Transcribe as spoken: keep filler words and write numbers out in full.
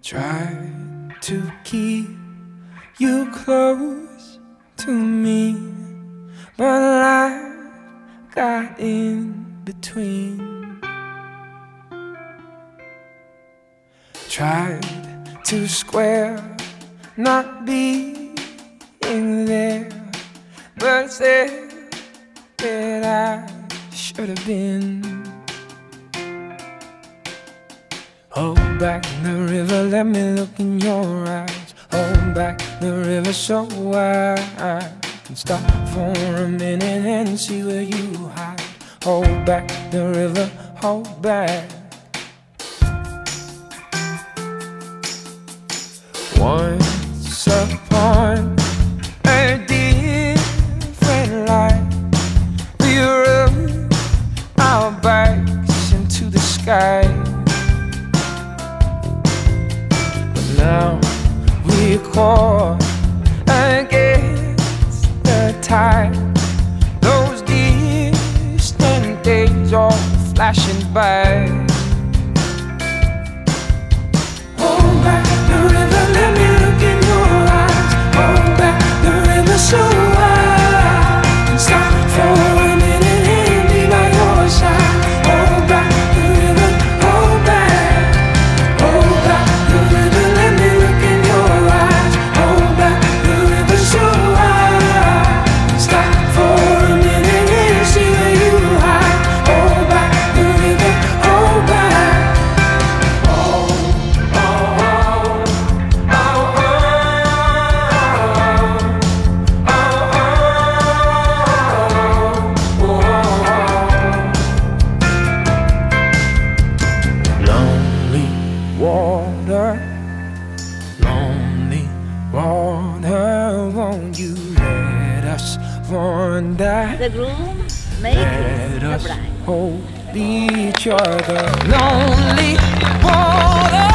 Try to keep you close to me, but life got in between. Tried to square not being there, but said that I should have been. Hold back the river, let me look in your eyes. Hold back the river so I can stop for a minute and see where you hide. Hold back the river, hold back. Once upon a different life, we rode our bikes into the sky. Now we're caught against the tide. Those distant days all flashing by. Hold back the river, let me look in your eyes. Hold back the river so I can stop for a minute and be by your side. Hold back the river, hold back. Hold back the river, let me look in your eyes. Hold back the river so I can stop for a minute and see where you hide. Hold back the river, hold back. Lonely water, lonely water, won't you let us wander? The groom makes Let the us bride. hold each other. Lonely water.